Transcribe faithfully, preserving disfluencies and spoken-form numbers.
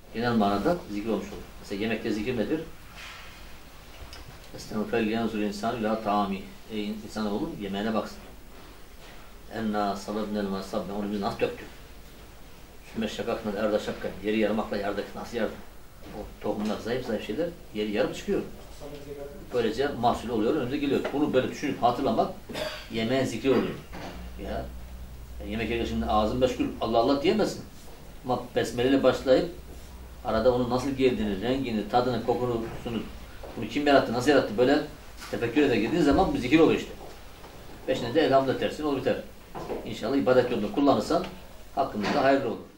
genel manada zikir olmuş olur. Mesela yemekte zikir nedir? Estağfirullah yanzur insan ila taami. Ey insanoğlu yemeğine baksın. Enna salabnel masabne onu biz nasıl döktük? Sümme şakakla erda şakka. Yeri yarmakla yardık. Nasıl yardık? O tohumlar zayıf zayıf şeyler yeri yarım çıkıyor. Böylece mahsul oluyor, önümüze geliyor. Bunu böyle düşünüp hatırlamak yemeğin zikri oluyor. Ya, yani yemek yerken şimdi ağzın meşgul Allah Allah diyemezsin. Ama besmele ile başlayıp arada onun nasıl girdiğini, rengini, tadını, kokusunu, bunu kim yarattı, nasıl yarattı böyle tefekkür ede girdiğin zaman bir zikir oluyor işte. Peşine de elhamdülillah dersin, olur biter. İnşallah ibadet yolunda kullanırsan hakkımızda hayırlı olur.